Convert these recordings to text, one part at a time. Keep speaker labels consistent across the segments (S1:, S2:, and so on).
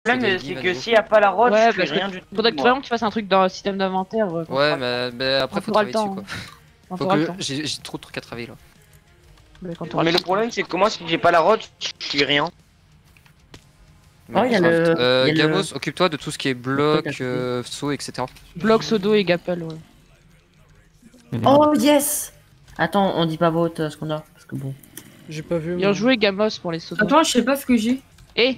S1: problème, c'est que s'il n'y a pas la roche,
S2: Ouais,
S1: je fais
S2: parce que
S1: rien du tout.
S2: faudrait que
S1: moi.
S2: vraiment que tu fasses un truc dans le système d'inventaire.
S3: Ouais, mais après, faut travailler dessus, quoi.
S2: On
S3: Faut
S2: fera le
S3: que
S2: temps.
S3: j'ai trop de trucs à travailler là.
S1: Mais le problème, c'est que moi, si j'ai pas la roche, je fais rien.
S4: Oh, il y a le. il y a
S3: Gamos, occupe-toi de tout ce qui est bloc, saut, etc.
S2: Bloc, Sodo et Gapel, ouais.
S4: Oh yes. Attends, on dit pas vote ce qu'on a. Parce que bon.
S5: J'ai pas vu.
S2: Bien
S5: moi.
S2: joué, Gamos, pour les Sodo.
S6: Attends, je sais pas ce que j'ai.
S2: Eh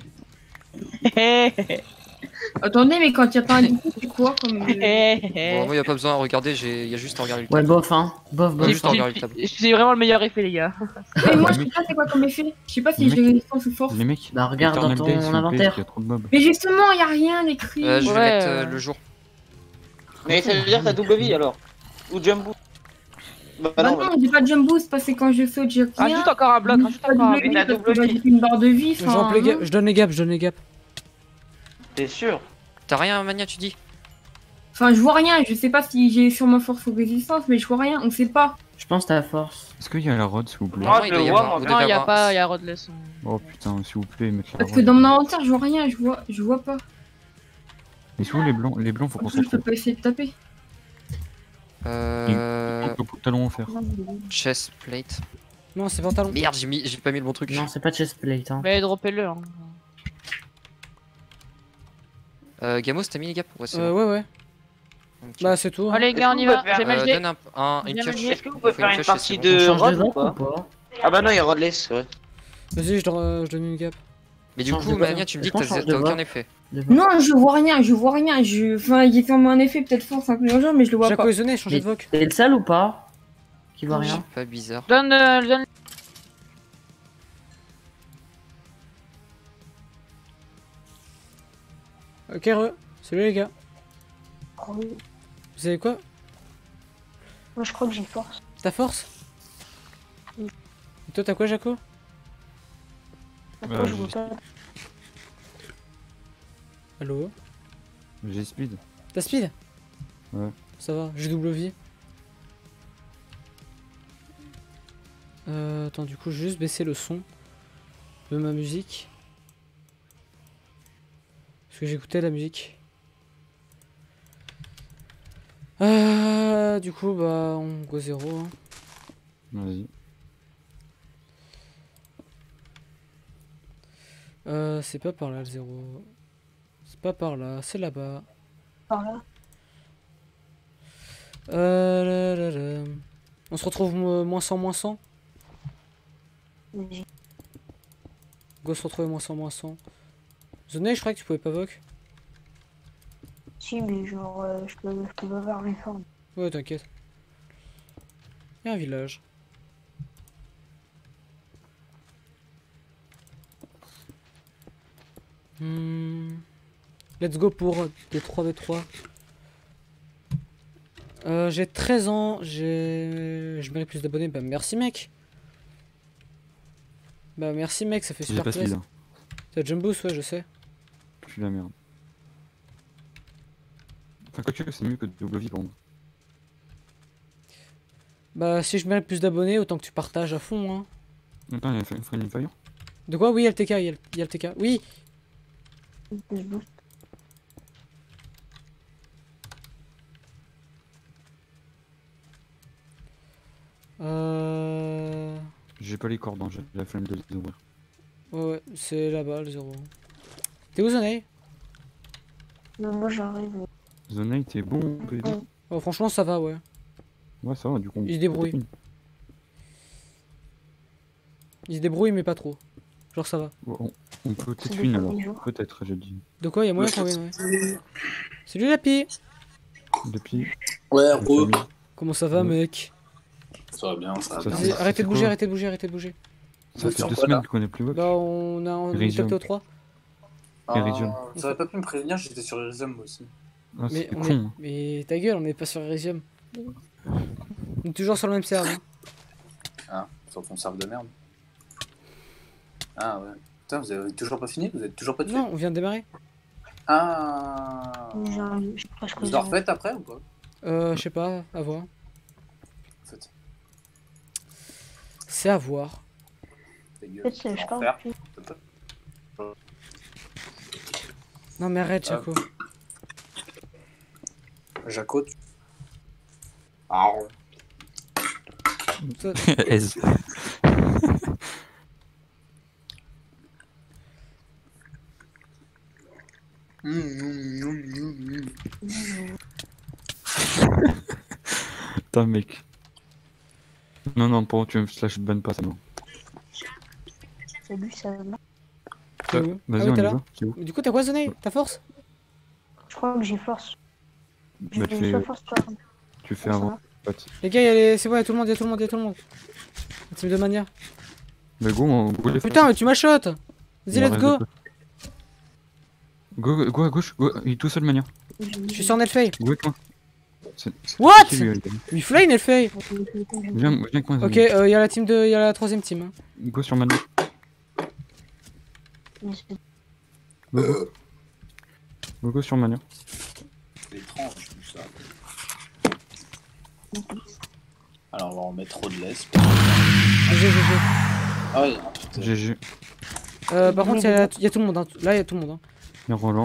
S6: Attendez, mais quand il y a pas un début, c'est quoi comme.
S3: Bon, moi, y a pas besoin de regarder, y a juste à regarder le
S4: Ouais,
S3: tableau.
S4: bof, hein. Bof, bof.
S3: Juste à regarder le tableau.
S2: C'est vraiment le meilleur effet, les gars.
S6: Mais moi, je sais pas c'est quoi comme effet. Je sais pas si j'ai résistance ou force.
S7: Les mecs,
S4: Bah, regarde dans
S7: Eternal Day, s'il
S4: ton
S7: vous plaît,
S4: inventaire.
S7: il y a trop de mobs.
S6: Mais justement, y a rien d'écrit.
S3: Je vais
S2: Ouais,
S3: mettre le jour.
S1: Mais ça veut dire que t'as double vie alors. Ou jumbo. Bah
S6: Bah
S1: non,
S6: non, j'ai pas de jump boost parce que quand je saute, j'ai rien.
S2: Rajoute encore un bloc, rajoute encore un
S6: J'ai
S2: bloc.
S6: pas de double vie, j'ai une barre de vie.
S5: Je rampe les gaps, je donne les gaps, je donne les gaps.
S1: t'es sûr.
S3: T'as rien, Mania, tu dis?
S6: Enfin, je vois rien. Je sais pas si j'ai sur ma force ou résistance, mais je vois rien. On sait pas.
S4: Je pense que t'as la force.
S7: Est-ce qu'il y a la rod, s'il vous plaît?
S1: Moi,
S3: il
S1: je
S3: doit
S1: le
S3: y
S1: vois,
S3: avoir,
S1: moi.
S3: vous
S2: Non,
S3: devez
S2: y a
S3: avoir-
S2: pas, y a Rodless.
S7: Oh putain, s'il vous plaît, mettez la
S6: Parce que
S7: rod.
S6: dans mon inventaire, je vois rien. Je vois pas.
S7: Et sous les blancs? Les blancs, faut qu'on
S6: En
S7: s'en
S6: plus, je peux
S7: trouve.
S6: pas essayer de taper.
S7: Talons offerts.
S3: Chest plate.
S5: Non, c'est pantalon.
S3: Merde, j'ai pas mis le bon truc.
S4: Non, c'est pas chestplate, hein.
S2: Mais droppez-le. Hein.
S3: Gamos, t'as mis les gaps? Ouais, c'est
S5: Ouais,
S3: bon.
S5: ouais.
S3: Ok.
S5: Bah, c'est tout. hein.
S2: Allez, gars, on y va. J'ai
S3: Donne
S2: MLG.
S3: une
S2: Bien,
S3: pioche.
S2: bien.
S1: Est-ce que vous pouvez
S3: Faut une
S1: faire une
S3: pioche,
S1: partie
S3: c'est
S4: On
S1: de
S4: change de
S1: rod ou
S4: drop
S1: pas?
S4: ou pas?
S1: Ah bah non, il y a Rodless, ouais.
S5: Vas-y, je donne une gap.
S3: Mais du
S4: Change
S3: coup,
S4: de
S3: Mania,
S4: bord.
S3: tu me dis
S4: Est-ce
S3: que
S4: qu'on change de
S3: t'as aucun
S4: bord
S3: effet.
S6: Non, je vois rien. Je vois rien. Enfin, il y a sûrement un effet, peut-être force inclusion, mais je le vois
S5: J'ai
S6: pas.
S5: cohésionné, changer de voc.
S4: T'es le seul ou pas? Qui voit
S3: Je sais
S4: rien?
S3: pas, bizarre.
S2: Donne.
S5: Ok, salut les gars. Vous savez quoi?
S8: Moi je crois que j'ai force.
S5: Ta force? Et toi, t'as quoi, Jaco?
S8: Attends, je vois pas.
S5: Allo?
S7: J'ai speed.
S5: T'as speed?
S7: Ouais.
S5: Ça va, j'ai double vie. Attends, du coup, je vais juste baisser le son de ma musique. Parce que j'écoutais la musique. Du coup, bah, on go 0. Hein.
S7: Vas-y.
S5: C'est pas par là le 0. C'est pas par là, c'est là-bas.
S8: Par là.
S5: Là, là. On se retrouve moins 100, moins 100.
S8: Vas-y.
S5: Go se retrouver moins 100, moins 100. Zone, je crois que tu pouvais pas voc.
S8: Si, mais genre, je peux pas avoir les formes.
S5: Ouais, t'inquiète. Il y a un village. Let's go pour des 3v3. J'ai 13 ans, je mérite plus d'abonnés. Bah merci mec. Bah merci mec, ça fait
S7: J'ai
S5: super
S7: pas speed.
S5: plaisir.
S7: Hein.
S5: T'as jump boost, ouais je sais.
S7: Je suis la merde. Enfin, quoi que c'est mieux que double vie pour moi.
S5: Bah si je mérite plus d'abonnés, autant que tu partages à fond hein.
S7: Attends, il y a une Friendly Fire.
S5: De quoi? Oui, il y a le TK, il y a le TK. Oui.
S8: Je booste.
S7: J'ai pas les cordes, hein, j'ai la flemme de les ouvrir.
S5: Ouais, c'est là-bas le 0. T'es où Zonei?
S8: Moi j'arrive.
S7: Zonai, t'es bon, bébé.
S5: Oh, franchement ça va ouais.
S7: Ouais, ça va, du coup.
S5: Il se débrouille. Il se débrouille mais pas trop. Genre ça va.
S7: On peut peut-être
S8: C'est
S7: une
S8: des
S7: alors.
S8: premiers jours.
S7: Peut-être, j'ai dit.
S5: De quoi? Il y a moyen qu'on win, ouais. Salut Lapi.
S7: Depuis.
S9: Ouais,
S7: Re.
S5: Comment ça va
S7: Ouais.
S5: mec?
S9: Ça va bien, ça va
S7: Ça,
S9: bien.
S7: c'est-
S5: Arrêtez de
S7: quoi
S5: bouger, arrêtez de bouger, arrêtez de bouger.
S7: Ça fait
S9: Sur
S7: 2
S9: quoi, là
S7: semaines qu'on est plus vox.
S5: Bah on est
S7: Elysium.
S5: capté au 3.
S7: Elysium.
S9: Ça aurait pas pu me prévenir, j'étais sur Elysium moi aussi.
S7: Ah,
S5: Mais,
S7: c'est
S5: on
S7: con.
S5: est... mais ta gueule, on est pas sur Elysium. On est toujours sur le même serve. Hein.
S9: Ah, sur ton serve de merde. Ah ouais. Putain, vous avez toujours pas fini? Vous êtes toujours pas dessus?
S5: Non, on vient de démarrer.
S9: Ah.
S8: J'ai presque
S9: Vous le
S8: zéro.
S9: refaites après ou pas?
S5: Je sais pas, à voir.
S9: En fait,
S5: C'est à voir.
S9: ta gueule.
S8: En fait, je
S9: En
S8: parle
S9: faire.
S8: plus.
S5: Non mais arrête, Jaco.
S9: Jaco, tu... Ah,
S5: Toi-
S7: Aise. Putain, mec. Non, non, pour tu me slash ban pas ça, non.
S8: Salut, ça va.
S5: T'es où?
S7: Vas-y,
S5: Ah oui,
S7: on
S5: t'es
S7: y
S5: là.
S7: va. C'est où?
S5: Du coup, t'as quoi, Zonai? Ta force?
S8: Je crois que j'ai force. Je
S7: Bah,
S8: vais
S7: tu
S8: soit
S7: fais,
S8: force, soit.
S7: tu fais
S8: Ça
S7: avant.
S8: va.
S7: Pote.
S5: Les gars, y'a les... c'est bon, y'a tout le monde, y'a tout le monde, y'a tout le monde. La team de Mania.
S7: Mais go les
S5: Putain, mais tu m'as shot! Vas-y, let's go!
S7: Go à gauche, go. Il est tout seul, Mania.
S5: Je suis sur Netflix.
S7: Go avec moi.
S5: What?
S7: C'est lui,
S5: Lui fly Netflix.
S7: viens avec moi.
S5: Ok, y'a la team de... y'a la troisième team. Hein.
S7: Go sur Mania.
S8: Mais c'est-
S7: Go sur Mania.
S9: c'est étrange tout ça. Alors on va en mettre trop de laisse.
S5: GG.
S9: Ah ouais, non, putain.
S7: GG.
S5: Par contre, y'a tout le monde. Hein. Là, y'a tout le monde. Hein.
S7: Il y a Roland.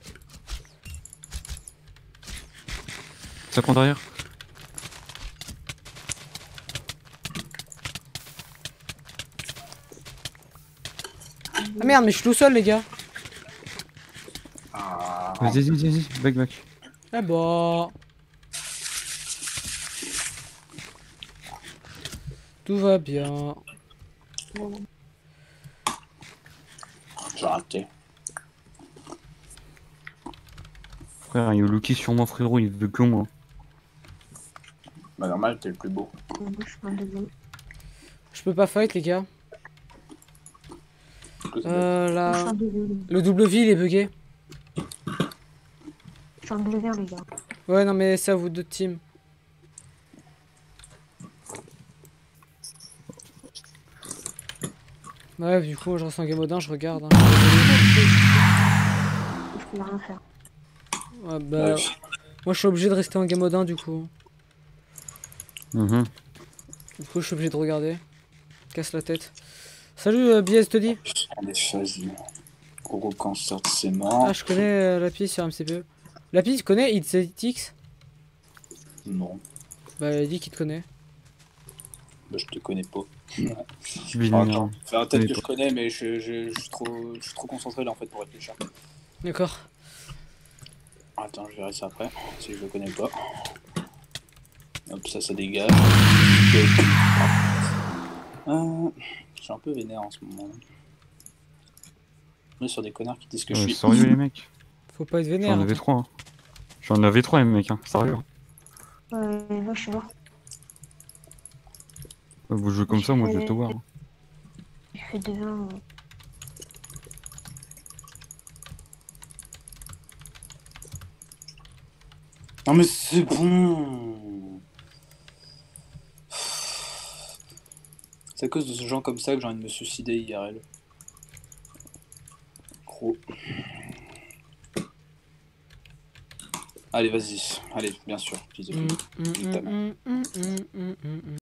S7: Ça compte derrière.
S5: Ah merde, mais je suis tout seul, les gars.
S9: Ah,
S7: Vas-y, back.
S5: Ah bah. Tout va bien.
S9: j'ai raté.
S7: Frère, il y a Lucky sur moi, frérot, il veut que moi.
S9: Bah normal, t'es le plus beau.
S8: je suis en deuxième.
S5: Je peux pas fight, les gars.
S8: Je suis
S5: Là.
S8: en deuxième.
S5: Le double V, il est bugué.
S8: Je suis en deuxième, les gars.
S5: Ouais, non, mais c'est à vous deux de team. Ouais, du coup, je reste en game mode 1, je regarde. Hein.
S8: Je peux rien faire.
S5: Ouais, bah. Moi, je suis obligé de rester en game mode 1, du coup.
S7: Mhm.
S5: Du coup, je suis obligé de regarder. Casse la tête. Salut, BS Toddy.
S9: Allez, vas-y. Gros cancer de ses morts.
S5: Ah, je connais la piste sur MCPE. La piste, tu connais It's
S9: Non,
S5: Bah, il dit qu'il te connaît.
S9: bah je te connais pas.
S7: Attends.
S9: Enfin, peut-être que je connais, mais je suis trop concentré là en fait pour réfléchir.
S5: D'accord.
S9: Attends, je verrai ça après, si je le connais pas. Hop, ça dégage. Je suis un peu vénère en ce moment. On est sur des connards qui disent que je suis.
S7: Sérieux, les mecs.
S5: Faut pas être vénère.
S7: J'en avais 3. Hein. J'en avais 3, les mecs, hein. Sérieux.
S8: Là, je suis mort.
S7: Vous jouez comme ça, moi je vais te voir. Hein.
S8: J'ai fait 2-1.
S9: Non mais c'est bon. C'est à cause de ce gens comme ça que j'ai envie de me suicider IRL. Gros. Allez, vas-y. Allez, bien sûr.